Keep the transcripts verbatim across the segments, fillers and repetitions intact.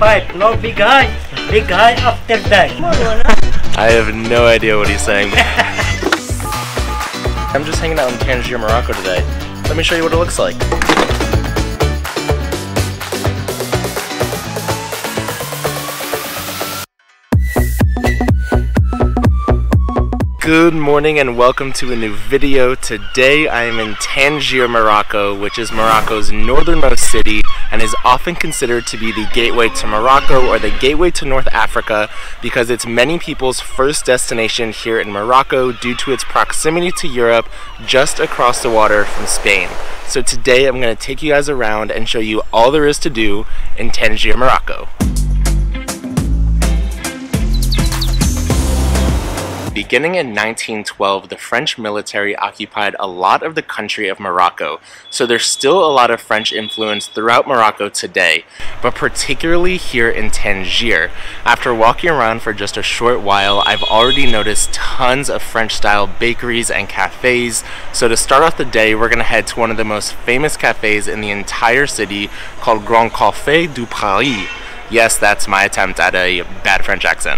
five. No big high. Big high after that. I have no idea what he's saying. I'm just hanging out in Tangier, Morocco today. Let me show you what it looks like. Good morning and welcome to a new video. Today I am in Tangier, Morocco, which is Morocco's northernmost city and is often considered to be the gateway to Morocco or the gateway to North Africa because it's many people's first destination here in Morocco due to its proximity to Europe just across the water from Spain. So today I'm going to take you guys around and show you all there is to do in Tangier, Morocco. Beginning in nineteen twelve, the French military occupied a lot of the country of Morocco, so there's still a lot of French influence throughout Morocco today, but particularly here in Tangier. After walking around for just a short while, I've already noticed tons of French-style bakeries and cafes, so to start off the day, we're going to head to one of the most famous cafes in the entire city called Gran Cafe Du Paris. Yes, that's my attempt at a bad French accent.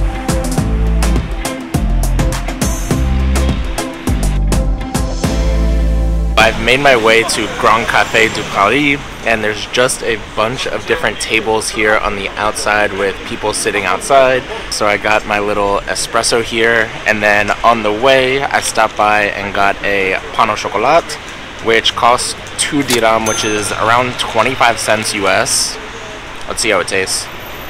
I've made my way to Gran Cafe Du Paris, and there's just a bunch of different tables here on the outside with people sitting outside. So I got my little espresso here, and then on the way I stopped by and got a pain au chocolat, which costs two dirham, which is around twenty-five cents U S. Let's see how it tastes.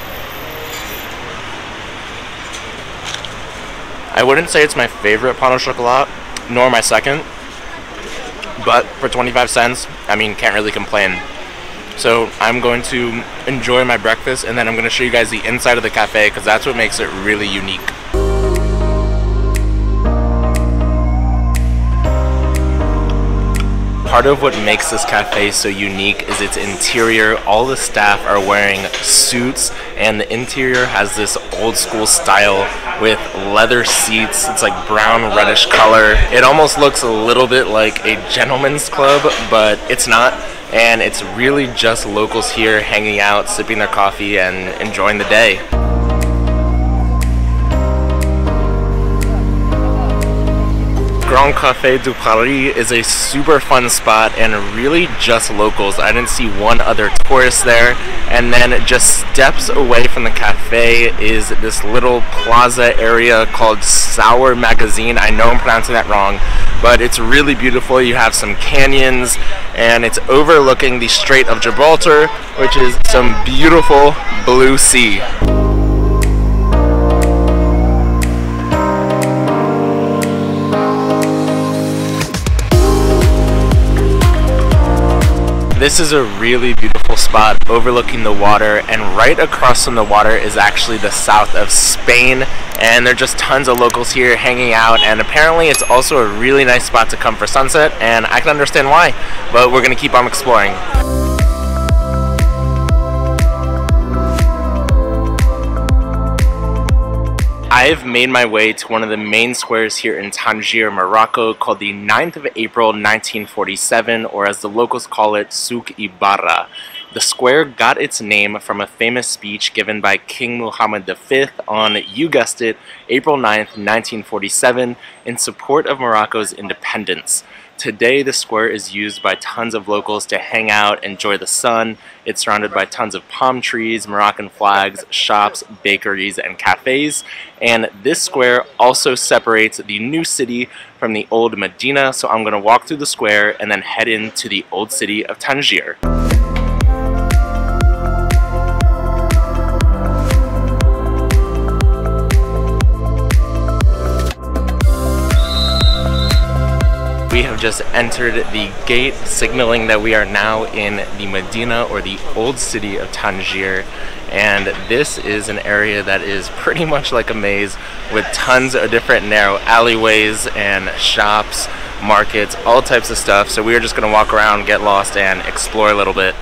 I wouldn't say it's my favorite pain au chocolat, nor my second. But for twenty-five cents, I mean, can't really complain. So I'm going to enjoy my breakfast, and then I'm going to show you guys the inside of the cafe because that's what makes it really unique. Part of what makes this cafe so unique is its interior. All the staff are wearing suits, and the interior has this old school style with leather seats. It's like brown reddish color. It almost looks a little bit like a gentleman's club, but it's not, and it's really just locals here hanging out, sipping their coffee and enjoying the day. Gran Cafe Du Paris is a super fun spot and really just locals. I didn't see one other tourist there. And then just steps away from the cafe is this little plaza area called Sour Magazine. I know I'm pronouncing that wrong, but it's really beautiful. You have some canyons and it's overlooking the Strait of Gibraltar, which is some beautiful blue sea. This is a really beautiful spot overlooking the water, and right across from the water is actually the south of Spain, and there are just tons of locals here hanging out, and apparently it's also a really nice spot to come for sunset, and I can understand why, but we're going to keep on exploring. I've made my way to one of the main squares here in Tangier, Morocco, called the ninth of April nineteen forty-seven, or as the locals call it, Souk Ibarra. The square got its name from a famous speech given by King Mohammed the fifth on, you guessed it, April ninth, nineteen forty-seven, in support of Morocco's independence. Today, the square is used by tons of locals to hang out, enjoy the sun. It's surrounded by tons of palm trees, Moroccan flags, shops, bakeries, and cafes. And this square also separates the new city from the old Medina, so I'm going to walk through the square and then head into the old city of Tangier. We have just entered the gate, signaling that we are now in the Medina, or the old city of Tangier. And this is an area that is pretty much like a maze with tons of different narrow alleyways and shops, markets, all types of stuff. So we are just going to walk around, get lost, and explore a little bit.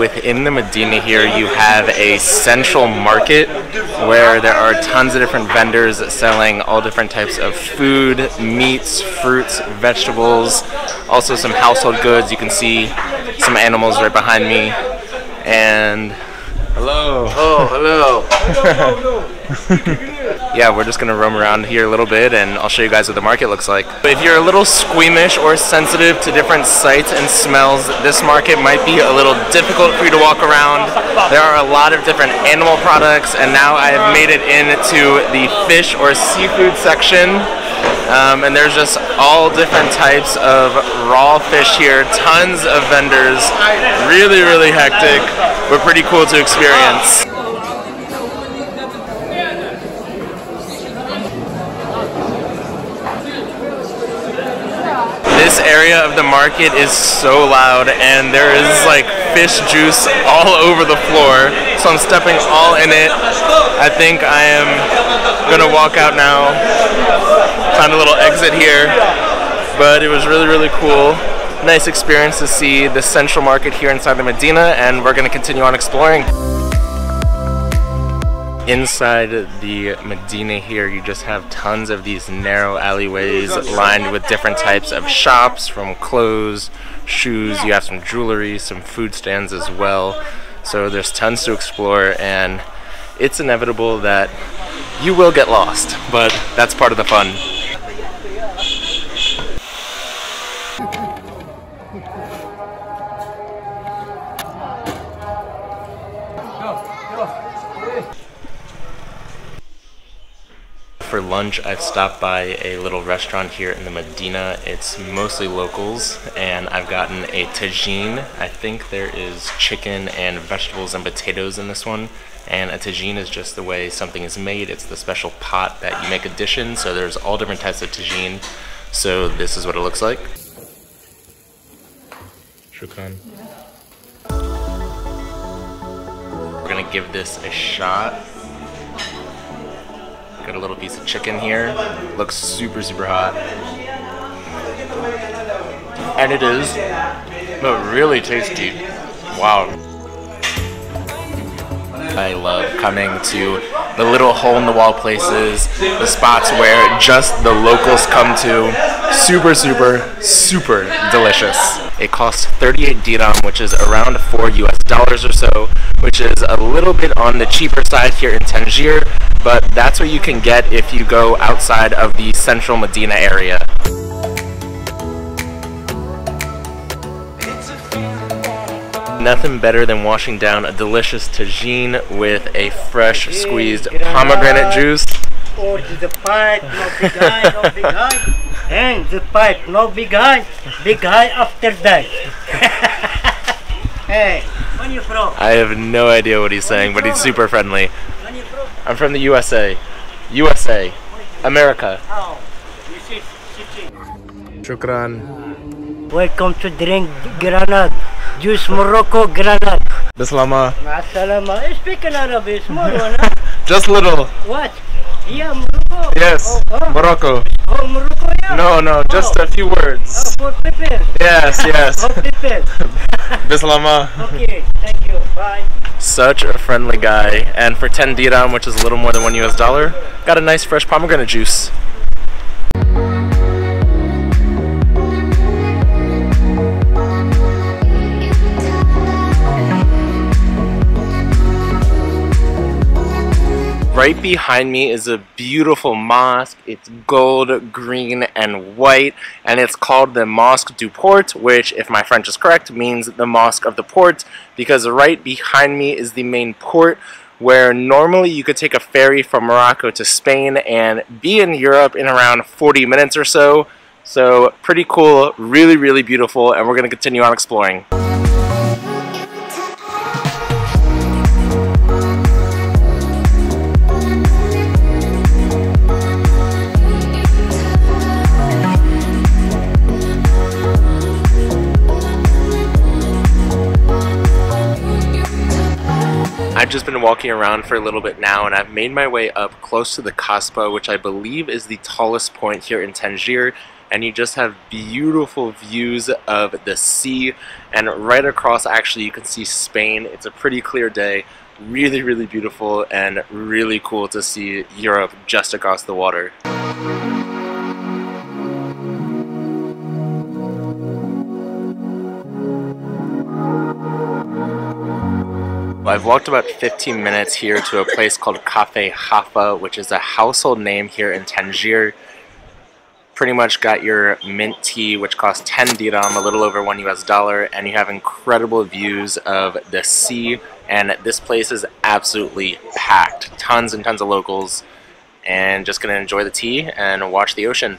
within the Medina here, you have a central market where there are tons of different vendors selling all different types of food, meats, fruits, vegetables, also some household goods. You can see some animals right behind me. And hello. Oh, hello. Yeah, we're just gonna roam around here a little bit and I'll show you guys what the market looks like. But if you're a little squeamish or sensitive to different sights and smells, this market might be a little difficult for you to walk around. There are a lot of different animal products, and now I have made it into the fish or seafood section. Um, and there's just all different types of raw fish here, tons of vendors, really, really hectic, but pretty cool to experience. This area of the market is so loud, and there is like fish juice all over the floor, so I'm stepping all in it. I think I am gonna walk out now. Found a little exit here, but it was really, really cool. Nice experience to see the central market here inside the Medina, and we're gonna continue on exploring. Inside the Medina here, you just have tons of these narrow alleyways lined with different types of shops, from clothes, shoes, you have some jewelry, some food stands as well. So there's tons to explore, and it's inevitable that you will get lost, but that's part of the fun. For lunch, I've stopped by a little restaurant here in the Medina. It's mostly locals, and I've gotten a tagine. I think there is chicken and vegetables and potatoes in this one. And a tagine is just the way something is made. It's the special pot that you make a dish in, so there's all different types of tagine. So this is what it looks like. Shukran. We're gonna give this a shot. Got a little piece of chicken here. Looks super, super hot. And it is, but really tasty. Wow. I love coming to the little hole-in-the-wall places, the spots where just the locals come to. Super, super, super delicious. It costs thirty-eight dirham, which is around four U S dollars or so, which is a little bit on the cheaper side here in Tangier, but that's what you can get if you go outside of the central Medina area. Nothing better than washing down a delicious tagine with a fresh squeezed pomegranate juice. Or the pipe, no big eye, no big eye. And the pipe, no big eye, big eye after that. Hey, where are you from? I have no idea what he's saying, but he's super friendly. Where are you from? I'm from the U S A. U S A. America. Oh, you see, city. Shukran. Welcome to drink granada. Juice Morocco granada. Bislama. Ma'asalama. I speak in Arabic, small one, huh? Just little. What? Yeah, Morocco. Yes, Oh, oh. Morocco. Oh, Morocco, yeah. No, no, just Oh. a few words. Oh, for people. Yes, yes. For people. Bislama. Okay, thank you. Bye. Such a friendly guy. And for ten dirham, which is a little more than one U S dollar, got a nice fresh pomegranate juice. Right behind me is a beautiful mosque. It's gold, green, and white, and it's called the Mosque du Port, which, if my French is correct, means the Mosque of the Port, because right behind me is the main port where normally you could take a ferry from Morocco to Spain and be in Europe in around forty minutes or so. So pretty cool, really, really beautiful, and we're going to continue on exploring. I've just been walking around for a little bit now, and I've made my way up close to the Kasbah, which I believe is the tallest point here in Tangier, and you just have beautiful views of the sea, and right across actually you can see Spain. It's a pretty clear day, really really beautiful, and really cool to see Europe just across the water. I've walked about fifteen minutes here to a place called Cafe Haffa, which is a household name here in Tangier. Pretty much got your mint tea, which costs ten dirham, a little over one U S dollar, and you have incredible views of the sea, and this place is absolutely packed. Tons and tons of locals, and just gonna enjoy the tea and watch the ocean.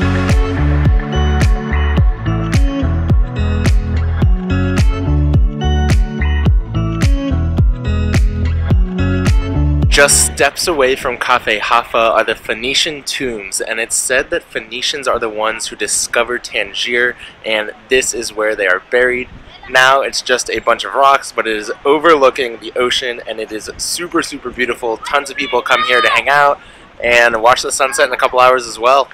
Just steps away from Cafe Haffa are the Phoenician tombs, and it's said that Phoenicians are the ones who discovered Tangier, and this is where they are buried. Now it's just a bunch of rocks, but it is overlooking the ocean, and it is super super beautiful. Tons of people come here to hang out and watch the sunset in a couple hours as well.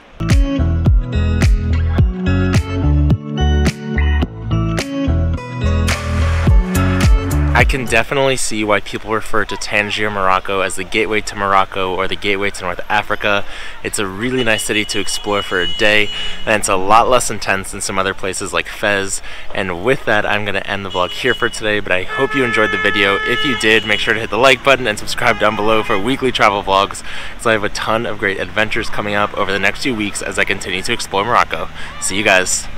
I can definitely see why people refer to Tangier, Morocco as the gateway to Morocco or the gateway to North Africa. It's a really nice city to explore for a day, and it's a lot less intense than some other places like Fez. And with that, I'm going to end the vlog here for today, but I hope you enjoyed the video. If you did, make sure to hit the like button and subscribe down below for weekly travel vlogs, so I have a ton of great adventures coming up over the next few weeks as I continue to explore Morocco. See you guys.